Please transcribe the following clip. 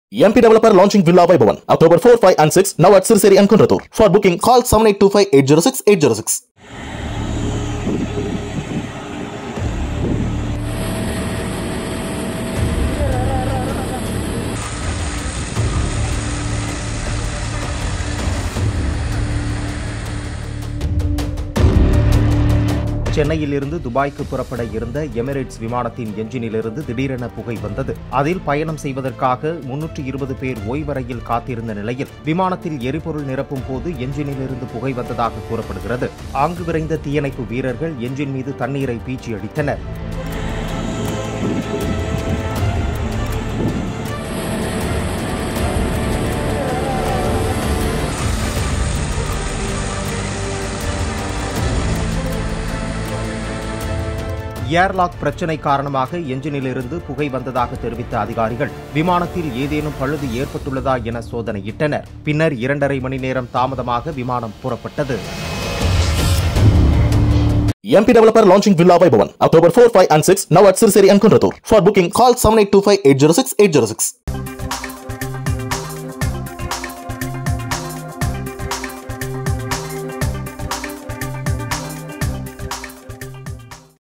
MP developer launching Villa Vaibhavan October 4, 5 and 6 now at Sirseri and Kunratur. For booking call 7825 806 806. சென்னையிலிருந்து துபாய்க்கு புறப்பட இருந்த Emirates விமானத்தின் என்ஜினிலிருந்து திடீரென புகை வந்தது. அதில் பயணம் செய்வதற்காக 320 பேர் ஓய்வறையில் காத்திருந்த நிலையில் விமானத்தில் எரிபொருள் நிரப்பும் போது என்ஜினிலிருந்து புகை வந்ததாக கூறப்படுகிறது. அங்கு விரைந்த தீயணைப்பு வீரர்கள் என்ஜின் மீது தண்ணீரை பீச்சி அடித்தனர். ஏர்லாக் பிரச்சினை காரணமாக என்ஜினிலிருந்து புகை வந்ததாக தெரிவித்த அதிகாரிகள் விமானத்தில் ஏதேனும் பழுது ஏற்பட்டுள்ளதா என சோதனையிட்டனர். பின்னர் 2.5 மணி நேரம் தாமதமாக விமானம் புறப்பட்டது. MP developer launching Villa Vaibhavan October 4, 5 and 6 now at Sirseri and Kunratur. For booking call 7825 806 806.